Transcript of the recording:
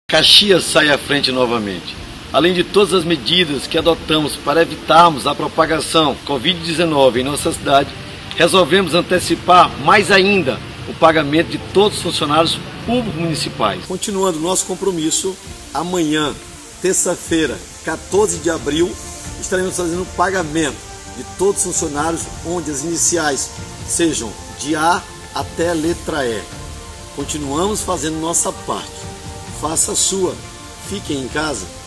Caxias sai à frente novamente. Além de todas as medidas que adotamos para evitarmos a propagação Covid-19 em nossa cidade, resolvemos antecipar mais ainda o pagamento de todos os funcionários públicos municipais. Continuando nosso compromisso, amanhã, terça-feira, 14 de abril, estaremos fazendo o pagamento de todos os funcionários onde as iniciais sejam de A até a letra E. Continuamos fazendo nossa parte. Faça a sua. Fiquem em casa.